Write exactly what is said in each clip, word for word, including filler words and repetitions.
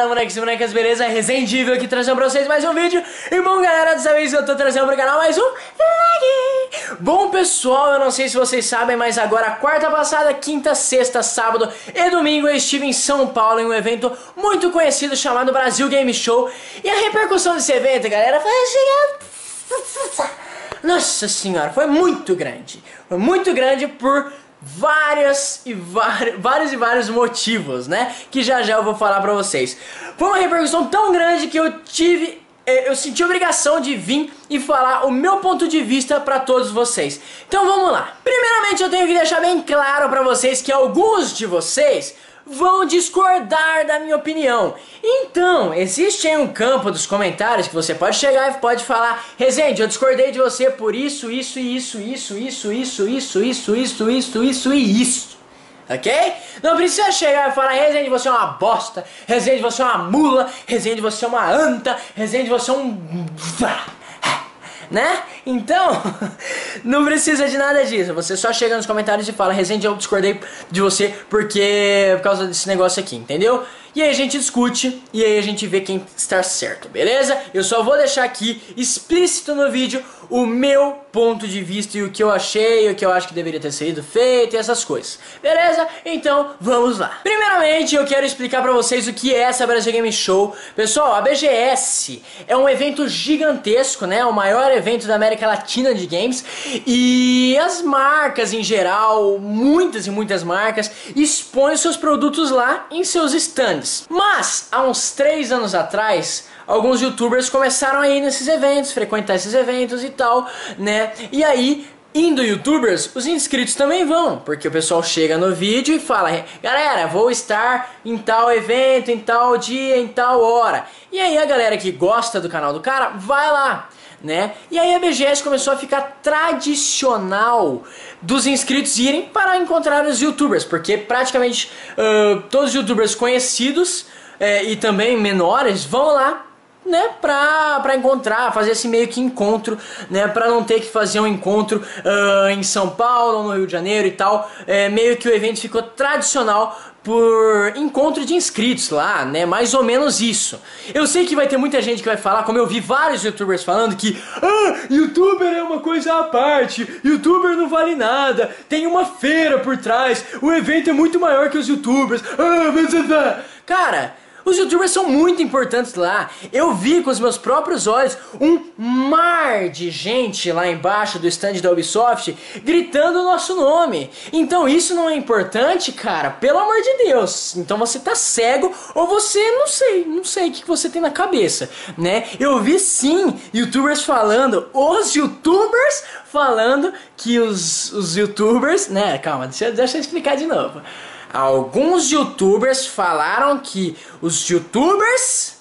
Fala, moleques e bonecas, beleza? Resendível aqui trazendo pra vocês mais um vídeo. E bom, galera, dessa vez eu tô trazendo pro canal mais um Lag. Bom, pessoal, eu não sei se vocês sabem, mas agora, quarta passada, quinta, sexta, sábado e domingo eu estive em São Paulo em um evento muito conhecido chamado Brasil Game Show. E a repercussão desse evento, galera, foi assim... Nossa senhora, foi muito grande. Foi muito grande por... Várias e vários, vários e vários motivos, né? Que já já eu vou falar pra vocês. Foi uma repercussão tão grande que eu tive... Eu senti a obrigação de vir e falar o meu ponto de vista pra todos vocês. Então vamos lá. Primeiramente eu tenho que deixar bem claro pra vocês que alguns de vocês vão discordar da minha opinião. Então, existe aí um campo dos comentários que você pode chegar e pode falar: Resende, eu discordei de você por isso, isso e isso, isso, isso, isso, isso, isso, isso, isso, isso e isso. Ok? Não precisa chegar e falar: Resende, você é uma bosta, Resende, você é uma mula, Resende, você é uma anta, Resende, você é um... né? Então, não precisa de nada disso. Você só chega nos comentários e fala: Resende, eu discordei de você porque por causa desse negócio aqui, entendeu? E aí a gente discute e aí a gente vê quem está certo, beleza? Eu só vou deixar aqui explícito no vídeo o meu ponto de vista e o que eu achei, o que eu acho que deveria ter sido feito e essas coisas, beleza? Então, vamos lá. Primeiramente, eu quero explicar pra vocês o que é essa Brasil Game Show. Pessoal, a B G S é um evento gigantesco, né? O maior evento da América Latina de games. E as marcas em geral, muitas e muitas marcas, expõem seus produtos lá em seus stands. Mas, há uns três anos atrás, alguns youtubers começaram a ir nesses eventos, frequentar esses eventos e tal, né? E aí, indo youtubers, os inscritos também vão, porque o pessoal chega no vídeo e fala: galera, vou estar em tal evento, em tal dia, em tal hora. E aí a galera que gosta do canal do cara vai lá, né? E aí a B G S começou a ficar tradicional dos inscritos irem para encontrar os youtubers, porque praticamente uh, todos os youtubers conhecidos uh, e também menores vão lá, né, pra, pra encontrar, fazer esse meio que encontro, né, pra não ter que fazer um encontro uh, em São Paulo ou no Rio de Janeiro e tal. É, meio que o evento ficou tradicional por encontro de inscritos lá, né, mais ou menos isso. Eu sei que vai ter muita gente que vai falar, como eu vi vários youtubers falando, que ah, youtuber é uma coisa à parte, youtuber não vale nada, tem uma feira por trás, o evento é muito maior que os youtubers. Ah, cara, os youtubers são muito importantes lá. Eu vi com os meus próprios olhos um mar de gente lá embaixo do stand da Ubisoft gritando o nosso nome. Então isso não é importante, cara? Pelo amor de Deus. Então você tá cego ou você, não sei, não sei o que você tem na cabeça, né? Eu vi sim youtubers falando, os youtubers falando que os, os youtubers, né? Calma, deixa, deixa eu explicar de novo. Alguns youtubers falaram que os youtubers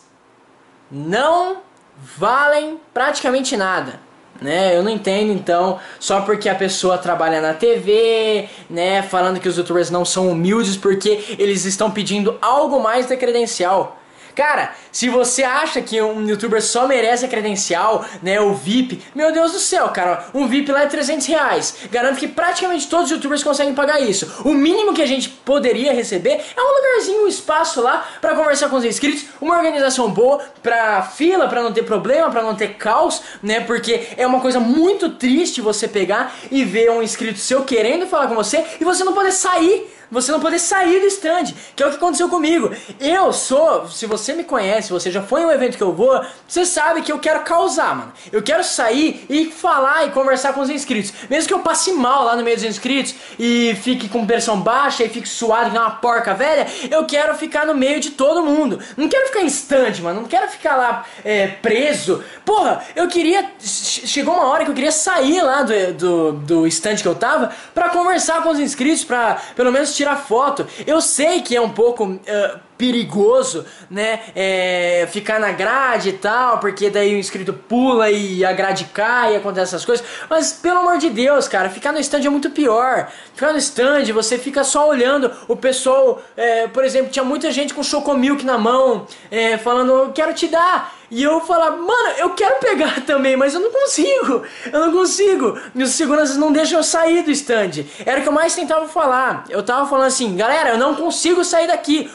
não valem praticamente nada, né? Eu não entendo, então, só porque a pessoa trabalha na T V, né, falando que os youtubers não são humildes porque eles estão pedindo algo mais da credencial. Cara, se você acha que um youtuber só merece a credencial, né, o V I P, meu Deus do céu, cara, um V I P lá é trezentos reais. Garanto que praticamente todos os youtubers conseguem pagar isso. O mínimo que a gente poderia receber é um lugarzinho, um espaço lá pra conversar com os inscritos, uma organização boa pra fila, pra não ter problema, pra não ter caos, né, porque é uma coisa muito triste você pegar e ver um inscrito seu querendo falar com você e você não poder sair. Você não poder sair do stand, que é o que aconteceu comigo. Eu sou, se você me conhece, você já foi em um evento que eu vou, você sabe que eu quero causar, mano. Eu quero sair e falar e conversar com os inscritos. Mesmo que eu passe mal lá no meio dos inscritos e fique com pressão baixa e fique suado que nem uma porca velha, eu quero ficar no meio de todo mundo. Não quero ficar em stand, mano. Não quero ficar lá é, preso. Porra, eu queria... Chegou uma hora que eu queria sair lá do, do, do stand que eu tava pra conversar com os inscritos, pra pelo menos tirar foto. Eu sei que é um pouco uh, perigoso, né, é, ficar na grade e tal, porque daí o inscrito pula e a grade cai e acontece essas coisas, mas pelo amor de Deus, cara, ficar no stand é muito pior. Ficar no stand, você fica só olhando o pessoal, é, por exemplo, tinha muita gente com Chocomilk na mão, é, falando, eu quero te dar. E eu falava, mano, eu quero pegar também, mas eu não consigo, eu não consigo. Meus seguranças não deixam eu sair do stand. Era o que eu mais tentava falar. Eu tava falando assim, galera, eu não consigo sair daqui. O pessoal não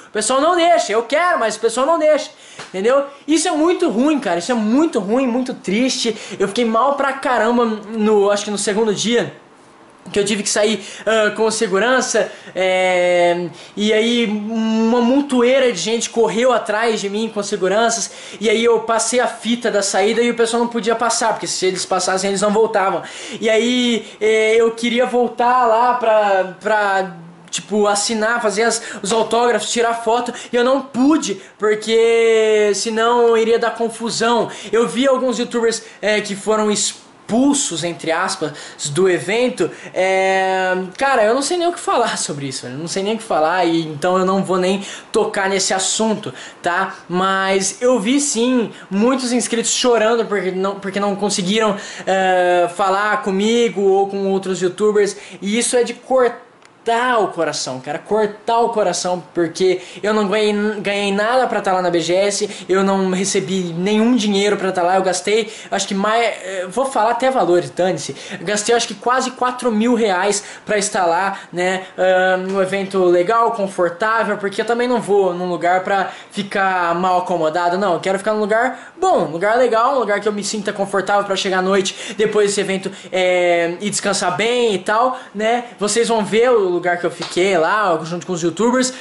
não deixa. Eu quero, mas o pessoal não deixa. Entendeu? Isso é muito ruim, cara. Isso é muito ruim, muito triste. Eu fiquei mal pra caramba no, acho que no segundo dia, que eu tive que sair uh, com segurança, é, e aí uma montoeira de gente correu atrás de mim com seguranças, e aí eu passei a fita da saída e o pessoal não podia passar, porque se eles passassem eles não voltavam. E aí é, eu queria voltar lá pra... pra tipo, assinar, fazer as, os autógrafos, tirar foto, e eu não pude, porque senão iria dar confusão. Eu vi alguns youtubers é, que foram expulsos, entre aspas, do evento. É... Cara, eu não sei nem o que falar sobre isso, eu não sei nem o que falar, e então eu não vou nem tocar nesse assunto, tá? Mas eu vi sim muitos inscritos chorando porque não, porque não conseguiram é, falar comigo ou com outros youtubers, e isso é de cortar cortar o coração, cara, cortar o coração, porque eu não ganhei, ganhei nada pra estar lá na B G S, eu não recebi nenhum dinheiro pra estar lá, eu gastei, acho que mais, vou falar até valores, dane-se, gastei acho que quase quatro mil reais pra estar lá, né, uh, um evento legal, confortável, porque eu também não vou num lugar pra ficar mal acomodado, não, eu quero ficar num lugar bom, um lugar legal, um lugar que eu me sinta confortável pra chegar à noite, depois desse evento, é, e descansar bem e tal, né, vocês vão ver o lugar que eu fiquei lá, junto com os youtubers,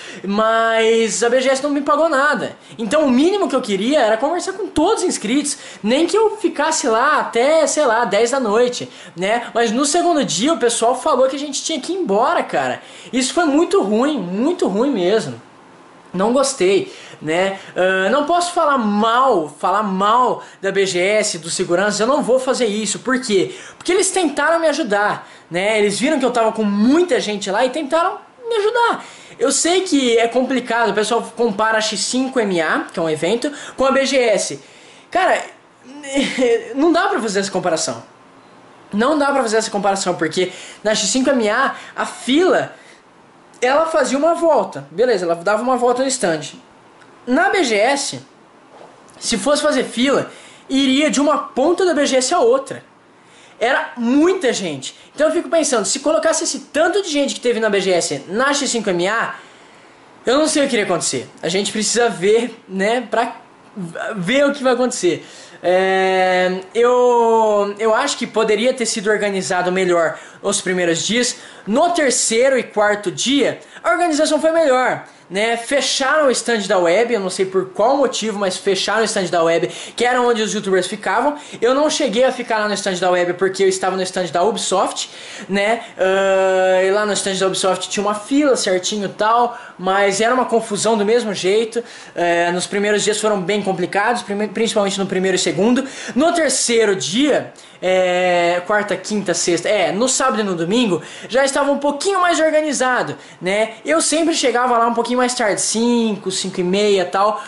mas a B G S não me pagou nada. Então o mínimo que eu queria era conversar com todos os inscritos, nem que eu ficasse lá até, sei lá, dez da noite, né? Mas no segundo dia o pessoal falou que a gente tinha que ir embora, cara. Isso foi muito ruim, muito ruim mesmo. Não gostei, né? Uh, não posso falar mal, falar mal da B G S, dos seguranças, eu não vou fazer isso. Por quê? Porque eles tentaram me ajudar, né? Eles viram que eu tava com muita gente lá e tentaram me ajudar. Eu sei que é complicado, o pessoal compara a X cinco M A, que é um evento, com a B G S. Cara, não dá pra fazer essa comparação. Não dá pra fazer essa comparação, porque na X cinco M A a fila... ela fazia uma volta, beleza, ela dava uma volta no stand. Na B G S, se fosse fazer fila, iria de uma ponta da B G S a outra. Era muita gente. Então eu fico pensando, se colocasse esse tanto de gente que teve na B G S na X cinco M A, eu não sei o que iria acontecer. A gente precisa ver, né, pra ver o que vai acontecer. É, eu, eu acho que poderia ter sido organizado melhor os primeiros dias. No terceiro e quarto dia, a organização foi melhor, né? Fecharam o stand da web, eu não sei por qual motivo, mas fecharam o stand da web, que era onde os youtubers ficavam. Eu não cheguei a ficar lá no stand da web porque eu estava no stand da Ubisoft, né? Uh, e lá no stand da Ubisoft tinha uma fila certinho e tal, mas era uma confusão do mesmo jeito. Uh, nos primeiros dias foram bem complicados, principalmente no primeiro e segundo. No terceiro dia, é, quarta, quinta, sexta, é, no sábado e no domingo, já estava um pouquinho mais organizado, né? Eu sempre chegava lá um pouquinho mais tarde, cinco, cinco e meia e tal,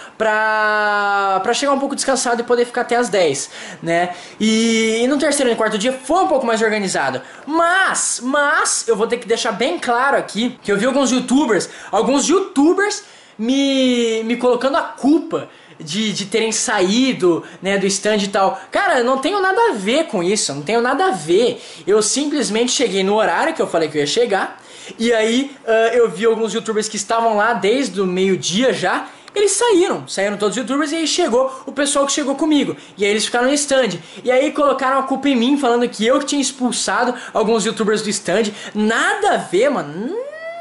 pra, pra chegar um pouco descansado e poder ficar até as dez, né? E, e no terceiro e no quarto dia foi um pouco mais organizado. Mas, mas, eu vou ter que deixar bem claro aqui, que eu vi alguns youtubers, alguns youtubers me, me colocando a culpa De, de terem saído, né, do stand e tal. Cara, eu não tenho nada a ver com isso, eu não tenho nada a ver. Eu simplesmente cheguei no horário que eu falei que eu ia chegar. E aí uh, eu vi alguns youtubers que estavam lá desde o meio-dia já. Eles saíram, saíram todos os youtubers e aí chegou o pessoal que chegou comigo. E aí eles ficaram no stand. E aí colocaram a culpa em mim, falando que eu que tinha expulsado alguns youtubers do stand. Nada a ver, mano.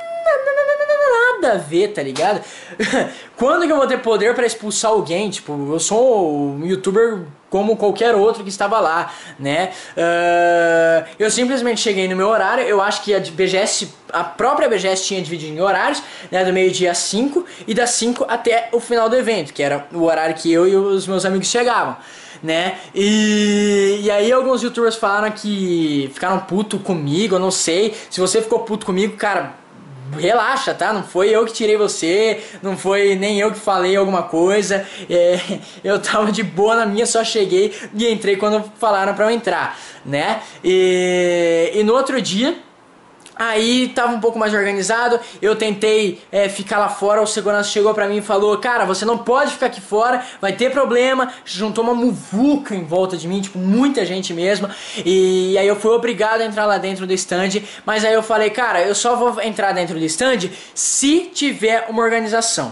Nada a ver, tá ligado? Quando que eu vou ter poder pra expulsar alguém? Tipo, eu sou um youtuber como qualquer outro que estava lá, né? Uh, eu simplesmente cheguei no meu horário. Eu acho que a B G S, a própria B G S tinha dividido em horários, né? Do meio-dia às cinco e das cinco até o final do evento, que era o horário que eu e os meus amigos chegavam, né? E, e aí alguns youtubers falaram que ficaram puto comigo, eu não sei. Se você ficou puto comigo, cara, relaxa, tá? Não foi eu que tirei você, não foi nem eu que falei alguma coisa, é, eu tava de boa na minha, só cheguei e entrei quando falaram pra eu entrar, né? E, e no outro dia, aí tava um pouco mais organizado, eu tentei é, ficar lá fora, o segurança chegou pra mim e falou: cara, você não pode ficar aqui fora, vai ter problema. Juntou uma muvuca em volta de mim, tipo, muita gente mesmo. E aí eu fui obrigado a entrar lá dentro do stand, mas aí eu falei: cara, eu só vou entrar dentro do stand se tiver uma organização.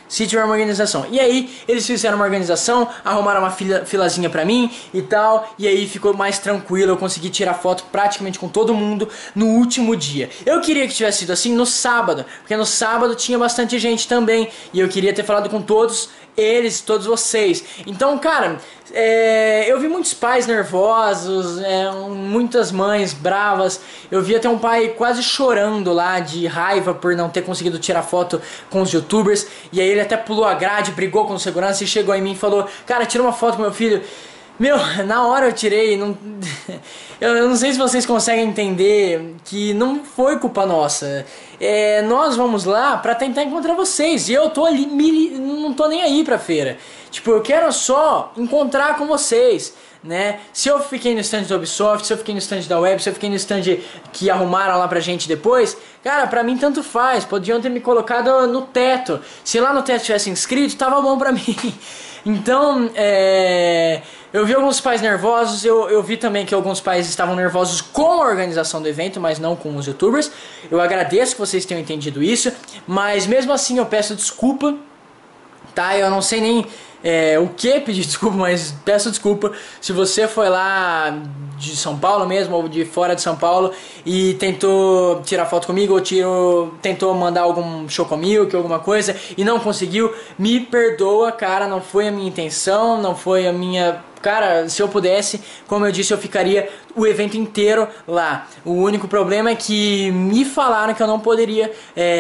Se tiver uma organização. E aí, eles fizeram uma organização, arrumaram uma fila, filazinha pra mim e tal. E aí ficou mais tranquilo, eu consegui tirar foto praticamente com todo mundo no último dia. Eu queria que tivesse sido assim no sábado, porque no sábado tinha bastante gente também. E eu queria ter falado com todos eles, todos vocês. Então, cara, é, eu vi muitos pais nervosos, é, muitas mães bravas. Eu vi até um pai quase chorando lá de raiva por não ter conseguido tirar foto com os youtubers. E aí ele até pulou a grade, brigou com o segurança e chegou em mim e falou: cara, tira uma foto com meu filho. Meu, na hora eu tirei, não... eu não sei se vocês conseguem entender que não foi culpa nossa. É, nós vamos lá pra tentar encontrar vocês e eu tô ali, me... não tô nem aí pra feira. Tipo, eu quero só encontrar com vocês, né? Se eu fiquei no stand da Ubisoft, se eu fiquei no stand da Web, se eu fiquei no stand que arrumaram lá pra gente depois, cara, pra mim tanto faz. Podiam ter me colocado no teto. Se lá no teto tivesse inscrito, tava bom pra mim. Então, é... eu vi alguns pais nervosos, eu, eu vi também que alguns pais estavam nervosos com a organização do evento, mas não com os youtubers. Eu agradeço que vocês tenham entendido isso, mas mesmo assim eu peço desculpa, tá? Eu não sei nem é, o que pedir desculpa, mas peço desculpa se você foi lá de São Paulo mesmo, ou de fora de São Paulo, e tentou tirar foto comigo, ou tirou, tentou mandar algum chocomilk, alguma coisa, e não conseguiu. Me perdoa, cara, não foi a minha intenção, não foi a minha... Cara, se eu pudesse, como eu disse, eu ficaria o evento inteiro lá. O único problema é que me falaram que eu não poderia,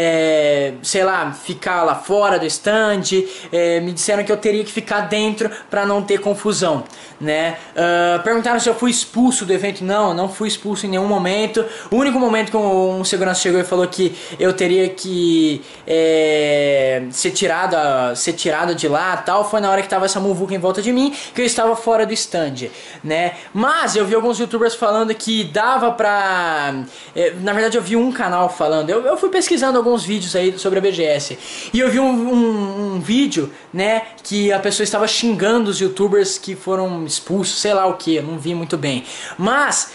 é, sei lá, ficar lá fora do stand. É, me disseram que eu teria que ficar dentro pra não ter confusão, né? Uh, perguntaram se eu fui expulso do evento. Não, não fui expulso em nenhum momento. O único momento que um segurança chegou e falou que eu teria que é, ser tirado, ser tirado de lá, tal, foi na hora que tava essa muvuca em volta de mim, que eu estava fora do stand, né? Mas eu vi alguns youtubers falando que dava pra... É, na verdade eu vi um canal falando, eu, eu fui pesquisando alguns vídeos aí sobre a B G S, e eu vi um, um, um vídeo, né, que a pessoa estava xingando os youtubers que foram expulsos, sei lá o que, eu não vi muito bem, mas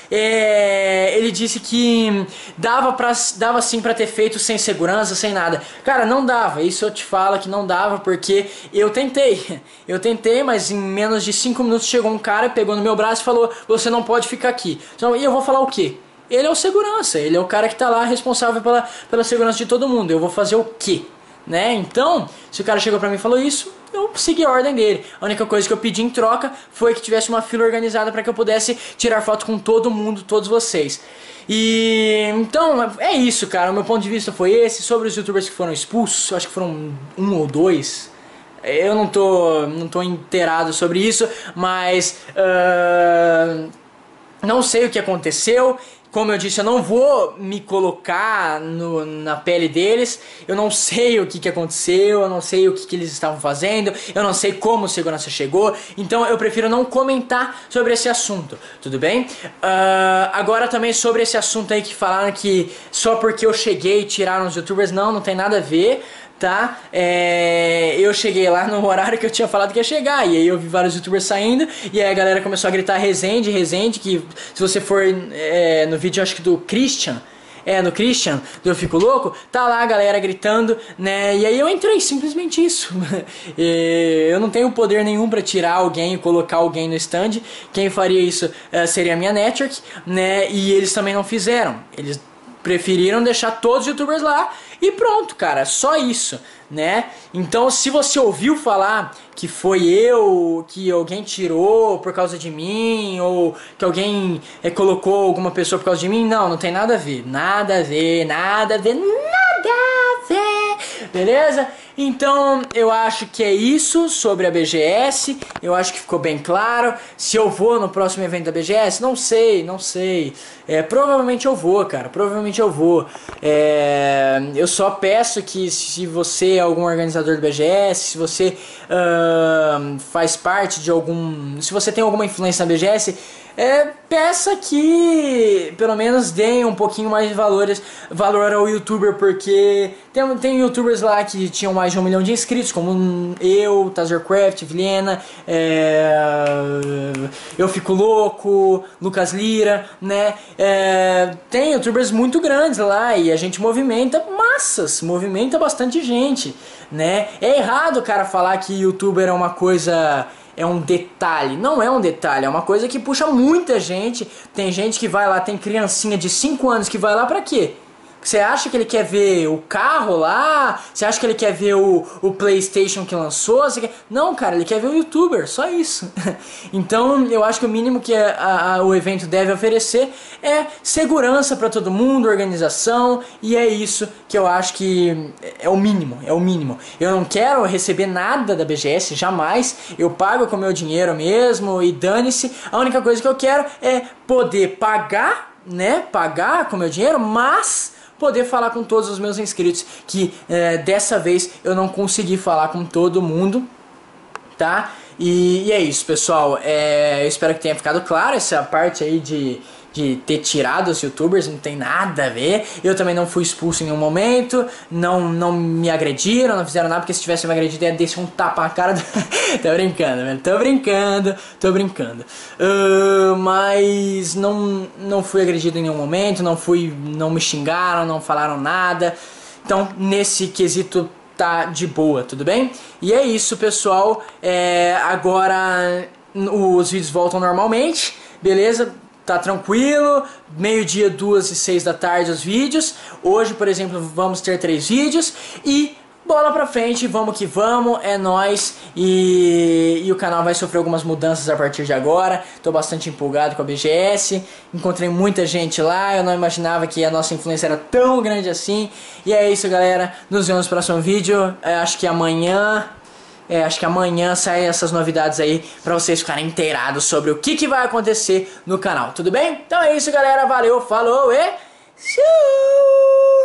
é, ele disse que dava, pra, dava sim pra ter feito sem segurança, sem nada. Cara, não dava, isso eu te falo que não dava, porque eu tentei, eu tentei, mas em menos de cinco minutos chegou um cara, pegou no meu braço e falou: você não pode ficar aqui. Então, e eu vou falar o quê? Ele é o segurança, ele é o cara que tá lá responsável pela, pela segurança de todo mundo. Eu vou fazer o quê? Né? Então, se o cara chegou pra mim e falou isso, eu segui a ordem dele. A única coisa que eu pedi em troca foi que tivesse uma fila organizada para que eu pudesse tirar foto com todo mundo, todos vocês. E então é isso, cara. O meu ponto de vista foi esse. Sobre os youtubers que foram expulsos, eu acho que foram um ou dois. Eu não tô, não tô inteirado sobre isso, mas uh, não sei o que aconteceu. Como eu disse, eu não vou me colocar no, na pele deles. Eu não sei o que, que aconteceu, eu não sei o que, que eles estavam fazendo, eu não sei como o segurança chegou. Então eu prefiro não comentar sobre esse assunto, tudo bem? Uh, agora também sobre esse assunto aí que falaram que só porque eu cheguei e tiraram os youtubers. Não, não tem nada a ver. Tá? É, eu cheguei lá no horário que eu tinha falado que ia chegar, e aí eu vi vários youtubers saindo, e aí a galera começou a gritar Resende, Resende, que se você for é, no vídeo, acho que do Christian, é, no Christian, do Eu Fico Louco, tá lá a galera gritando, né, e aí eu entrei, simplesmente isso. E eu não tenho poder nenhum pra tirar alguém e colocar alguém no stand. Quem faria isso uh, seria a minha network, né, e eles também não fizeram, eles preferiram deixar todos os youtubers lá e pronto, cara, só isso, né? Então, se você ouviu falar que foi eu, que alguém tirou por causa de mim, ou que alguém é, colocou alguma pessoa por causa de mim, não, não tem nada a ver, nada a ver, nada a ver, nada a ver, beleza? Então, eu acho que é isso sobre a B G S, eu acho que ficou bem claro. Se eu vou no próximo evento da B G S, não sei, não sei, é, provavelmente eu vou, cara, provavelmente eu vou. É, eu só peço que se você é algum organizador do B G S, se você uh, faz parte de algum, se você tem alguma influência na B G S, é, peça que pelo menos deem um pouquinho mais de valores, valor ao youtuber, porque tem, tem youtubers lá que tinham mais de um milhão de inscritos, como eu, Tazercraft, Vilhena, é, Eu Fico Louco, Lucas Lira, né? É, tem youtubers muito grandes lá e a gente movimenta massas, movimenta bastante gente, né? É errado o cara falar que youtuber é uma coisa... é um detalhe, não é um detalhe, é uma coisa que puxa muita gente. Tem gente que vai lá, tem criancinha de cinco anos que vai lá pra quê? Você acha que ele quer ver o carro lá? Você acha que ele quer ver o, o PlayStation que lançou? Você quer... Não, cara, ele quer ver o YouTuber, só isso. Então, eu acho que o mínimo que a, a, o evento deve oferecer é segurança para todo mundo, organização, e é isso que eu acho que é o mínimo, é o mínimo. Eu não quero receber nada da B G S, jamais. Eu pago com o meu dinheiro mesmo e dane-se. A única coisa que eu quero é poder pagar, né, pagar com o meu dinheiro, mas... poder falar com todos os meus inscritos, que é, dessa vez eu não consegui falar com todo mundo, tá? E, e é isso, pessoal. É, eu espero que tenha ficado claro essa parte aí de, de ter tirado os youtubers, não tem nada a ver. Eu também não fui expulso em nenhum momento, não, não me agrediram, não fizeram nada, porque se tivesse me agredido, eu ia deixar um tapa na cara do... Tô brincando, velho, tô brincando, tô brincando. Uh, mas não, não fui agredido em nenhum momento, não fui, não me xingaram, não falaram nada. Então, nesse quesito, tá de boa, tudo bem? E é isso, pessoal. É, agora os vídeos voltam normalmente, beleza? Tá tranquilo, meio-dia, duas e seis da tarde os vídeos. Hoje, por exemplo, vamos ter três vídeos e bola pra frente, vamos que vamos, é nóis. E, e o canal vai sofrer algumas mudanças a partir de agora. Tô bastante empolgado com a B G S, encontrei muita gente lá, eu não imaginava que a nossa influência era tão grande assim. E é isso, galera, nos vemos no próximo vídeo, é, acho que amanhã... É, acho que amanhã saem essas novidades aí pra vocês ficarem inteirados sobre o que, que vai acontecer no canal, tudo bem? Então é isso, galera, valeu, falou e... tchau!